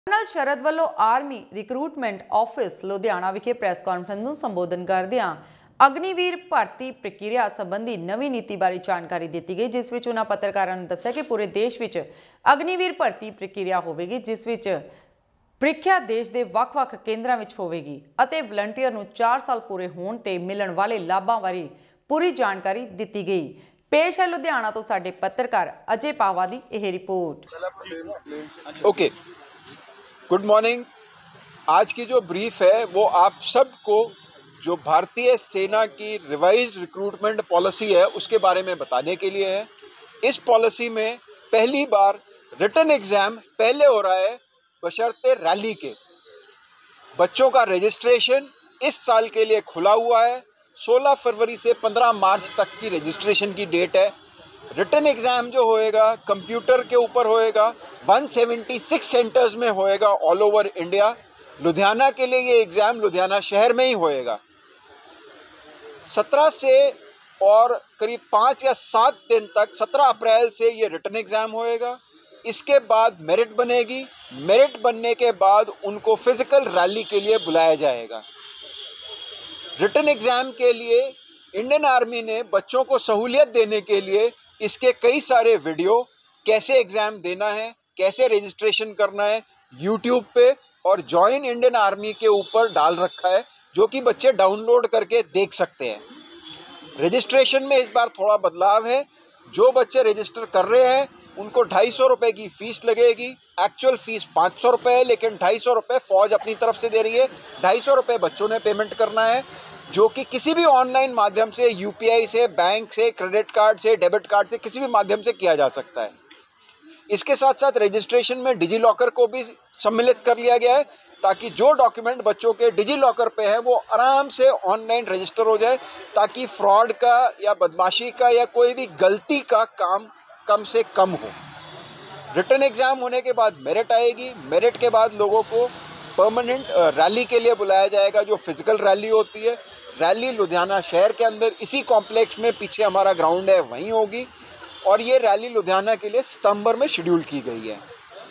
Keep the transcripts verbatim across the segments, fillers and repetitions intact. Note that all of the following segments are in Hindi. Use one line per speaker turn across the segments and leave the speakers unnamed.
ਕਰਨਲ ਸ਼ਰਦ ਵੱਲੋਂ ਆਰਮੀ ਰਿਕਰੂਟਮੈਂਟ ਆਫਿਸ ਲੁਧਿਆਣਾ ਵਿਖੇ ਪ੍ਰੈਸ ਕਾਨਫਰੰਸ ਨੂੰ ਸੰਬੋਧਨ ਕਰਦਿਆਂ ਅਗਨੀਵੀਰ ਭਰਤੀ ਪ੍ਰਕਿਰਿਆ ਸੰਬੰਧੀ ਨਵੀਂ ਨੀਤੀ ਬਾਰੇ ਜਾਣਕਾਰੀ ਦਿੱਤੀ ਗਈ, ਜਿਸ ਵਿੱਚ ਉਹਨਾਂ ਪੱਤਰਕਾਰਾਂ ਨੂੰ ਦੱਸਿਆ ਕਿ ਪੂਰੇ ਦੇਸ਼ ਵਿੱਚ ਅਗਨੀਵੀਰ ਭਰਤੀ ਪ੍ਰਕਿਰਿਆ ਹੋਵੇਗੀ, ਜਿਸ ਵਿੱਚ ਪ੍ਰੀਖਿਆ ਦੇਸ਼ ਦੇ ਵੱਖ-ਵੱਖ ਕੇਂਦਰਾਂ ਵਿੱਚ ਹੋਵੇਗੀ ਅਤੇ ਵਲੰਟੀਅਰ ਨੂੰ ਚਾਰ ਸਾਲ ਪੂਰੇ ਹੋਣ ਤੇ ਮਿਲਣ ਵਾਲੇ ਲਾਭਾਂ ਬਾਰੇ ਪੂਰੀ ਜਾਣਕਾਰੀ ਦਿੱਤੀ ਗਈ। पेश है लुधियाना तो साडे पत्रकार अजय पावा दी यह रिपोर्ट।
Okay, good morning. आज की जो ब्रीफ है वो आप सबको जो भारतीय सेना की रिवाइज्ड रिक्रूटमेंट पॉलिसी है उसके बारे में बताने के लिए है। इस पॉलिसी में पहली बार रिटन एग्ज़ाम पहले हो रहा है बशर्ते रैली के। बच्चों का रजिस्ट्रेशन इस साल के लिए खुला हुआ है। सोलह फरवरी से पंद्रह मार्च तक की रजिस्ट्रेशन की डेट है। रिटन एग्ज़ाम जो होएगा कंप्यूटर के ऊपर होएगा, एक सौ छिहत्तर सेंटर्स में होएगा ऑल ओवर इंडिया। लुधियाना के लिए ये एग्ज़ाम लुधियाना शहर में ही होएगा। सत्रह से और करीब पाँच या सात दिन तक सत्रह अप्रैल से ये रिटन एग्ज़ाम होएगा। इसके बाद मेरिट बनेगी। मेरिट बनने के बाद उनको फिज़िकल रैली के लिए बुलाया जाएगा। रिटन एग्ज़ाम के लिए इंडियन आर्मी ने बच्चों को सहूलियत देने के लिए इसके कई सारे वीडियो, कैसे एग्ज़ाम देना है, कैसे रजिस्ट्रेशन करना है, यूट्यूब पे और जॉइन इंडियन आर्मी के ऊपर डाल रखा है, जो कि बच्चे डाउनलोड करके देख सकते हैं। रजिस्ट्रेशन में इस बार थोड़ा बदलाव है। जो बच्चे रजिस्टर कर रहे हैं उनको ढाई सौ रुपये की फ़ीस लगेगी। एक्चुअल फ़ीस पाँच सौ रुपये है, लेकिन ढाई सौ रुपये फ़ौज अपनी तरफ से दे रही है। ढाई सौ रुपये बच्चों ने पेमेंट करना है, जो कि किसी भी ऑनलाइन माध्यम से, यूपीआई से, बैंक से, क्रेडिट कार्ड से, डेबिट कार्ड से, किसी भी माध्यम से किया जा सकता है। इसके साथ साथ रजिस्ट्रेशन में डिजी लॉकर को भी सम्मिलित कर लिया गया है, ताकि जो डॉक्यूमेंट बच्चों के डिजी लॉकर पे है वो आराम से ऑनलाइन रजिस्टर हो जाए, ताकि फ्रॉड का या बदमाशी का या कोई भी गलती का काम कम से कम हो। रिटन एग्ज़ाम होने के बाद मेरिट आएगी। मेरिट के बाद लोगों को परमानेंट रैली के लिए बुलाया जाएगा, जो फिज़िकल रैली होती है। रैली लुधियाना शहर के अंदर इसी कॉम्प्लेक्स में पीछे हमारा ग्राउंड है वहीं होगी, और ये रैली लुधियाना के लिए सितंबर में शेड्यूल की गई है।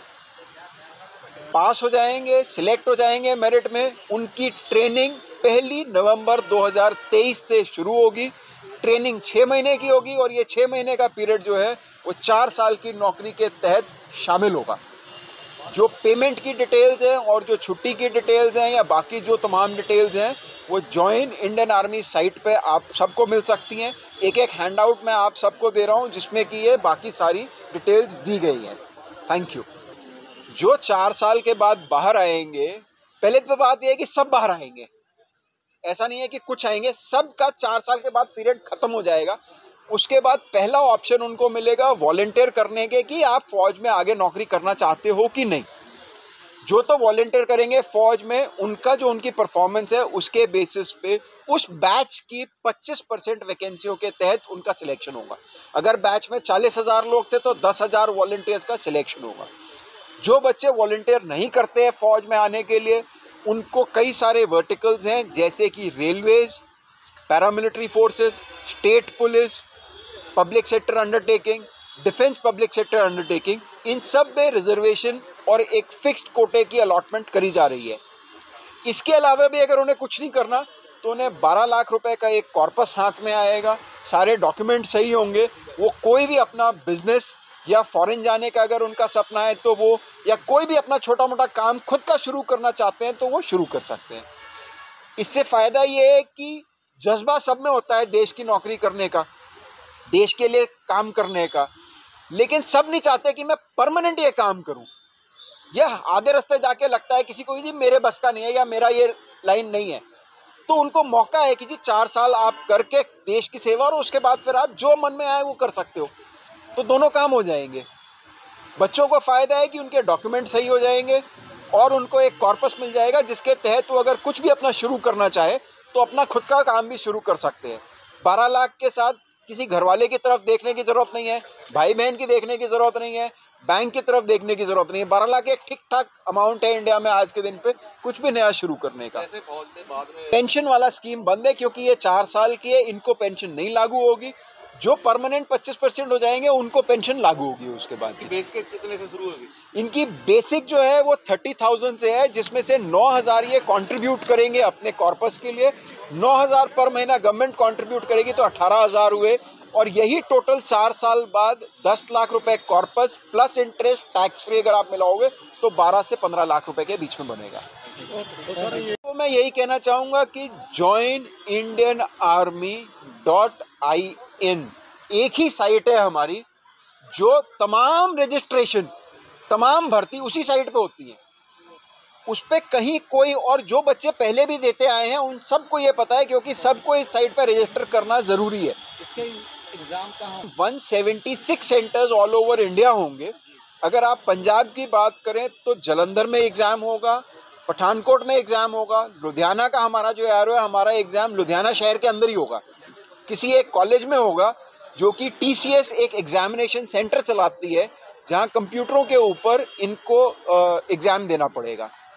पास हो जाएंगे, सिलेक्ट हो जाएंगे मेरिट में, उनकी ट्रेनिंग पहली नवंबर दो हज़ार तेईस से शुरू होगी। ट्रेनिंग छः महीने की होगी, और ये छः महीने का पीरियड जो है वो चार साल की नौकरी के तहत शामिल होगा। जो पेमेंट की डिटेल्स हैं और जो छुट्टी की डिटेल्स हैं या बाकी जो तमाम डिटेल्स हैं वो जॉइन इंडियन आर्मी साइट पे आप सबको मिल सकती हैं। एक एक हैंड आउट मैं आप सबको दे रहा हूँ, जिसमें कि ये बाकी सारी डिटेल्स दी गई हैं। Thank you. जो चार साल के बाद बाहर आएंगे, पहले तो बात यह है कि सब बाहर आएंगे, ऐसा नहीं है कि कुछ आएंगे, सबका चार साल के बाद पीरियड ख़त्म हो जाएगा। उसके बाद पहला ऑप्शन उनको मिलेगा वॉलंटियर करने के, कि आप फ़ौज में आगे नौकरी करना चाहते हो कि नहीं। जो तो वॉलंटियर करेंगे फ़ौज में, उनका जो उनकी परफॉर्मेंस है उसके बेसिस पे उस बैच की पच्चीस परसेंट वैकेंसियों के तहत उनका सिलेक्शन होगा। अगर बैच में चालीस हज़ार लोग थे तो दस हज़ार वॉलंटियर्स का सिलेक्शन होगा। जो बच्चे वॉलंटियर नहीं करते हैं फ़ौज में आने के लिए, उनको कई सारे वर्टिकल्स हैं, जैसे कि railways, paramilitary forces, state police, public sector undertaking, defence public sector undertaking, इन सब में रिजर्वेशन और एक फिक्स्ड कोटे की अलॉटमेंट करी जा रही है। इसके अलावा भी अगर उन्हें कुछ नहीं करना तो उन्हें बारह लाख रुपए का एक कॉर्पस हाथ में आएगा। सारे डॉक्यूमेंट सही होंगे, वो कोई भी अपना बिजनेस या फॉरेन जाने का अगर उनका सपना है तो वो, या कोई भी अपना छोटा मोटा काम खुद का शुरू करना चाहते हैं तो वो शुरू कर सकते हैं। इससे फ़ायदा ये है कि जज्बा सब में होता है देश की नौकरी करने का, देश के लिए काम करने का, लेकिन सब नहीं चाहते कि मैं परमानेंट ये काम करूं। यह आधे रास्ते जाके लगता है किसी को जी मेरे बस का नहीं है या मेरा ये लाइन नहीं है, तो उनको मौका है कि जी चार साल आप करके देश की सेवा, और उसके बाद फिर आप जो मन में आए वो कर सकते हो, तो दोनों काम हो जाएंगे। बच्चों को फ़ायदा है कि उनके डॉक्यूमेंट सही हो जाएंगे और उनको एक कॉर्पस मिल जाएगा, जिसके तहत वो अगर कुछ भी अपना शुरू करना चाहे तो अपना खुद का काम भी शुरू कर सकते हैं। बारह लाख के साथ किसी घरवाले की तरफ देखने की ज़रूरत नहीं है, भाई बहन की देखने की ज़रूरत नहीं है, बैंक की तरफ देखने की ज़रूरत नहीं है। बारह लाख एक ठीक ठाक अमाउंट है इंडिया में आज के दिन पे कुछ भी नया शुरू करने का। बाद में पेंशन वाला स्कीम बंद है, क्योंकि ये चार साल की है, इनको पेंशन नहीं लागू होगी। जो परमानेंट पच्चीस परसेंट हो जाएंगे उनको पेंशन लागू होगी उसके बाद।
बेसिक कितने से शुरू होगी?
इनकी बेसिक जो है वो थर्टी थाउजेंड से है, जिसमें से नौ हज़ार ये कंट्रीब्यूट करेंगे अपने कॉर्पस के लिए, नौ हज़ार पर महीना गवर्नमेंट कंट्रीब्यूट करेगी तो अठारह हज़ार हुए, और यही टोटल चार साल बाद दस लाख रुपए corpus plus interest tax free अगर आप मिलाओगे तो बारह से पंद्रह लाख रुपए के बीच में बनेगा। तो मैं यही कहना चाहूँगा कि join Indian army dot I in एक ही साइट है हमारी, जो तमाम रजिस्ट्रेशन तमाम भर्ती उसी साइट पे होती है, उस पर कहीं कोई, और जो बच्चे पहले भी देते आए हैं उन सबको ये पता है, क्योंकि सबको इस साइट पर रजिस्टर करना ज़रूरी है।
इसके एग्ज़ाम कहाँ?
एक सौ छिहत्तर सेंटर्स ऑल ओवर इंडिया होंगे। अगर आप पंजाब की बात करें तो जलंधर में एग्ज़ाम होगा, पठानकोट में एग्ज़ाम होगा, लुधियाना का हमारा जो एरो है, हमारा एग्ज़ाम लुधियाना शहर के अंदर ही होगा, किसी एक कॉलेज में होगा, जो कि टी सी एस एक एग्जामिनेशन सेंटर चलाती है, जहां कंप्यूटरों के ऊपर इनको एग्ज़ाम देना पड़ेगा।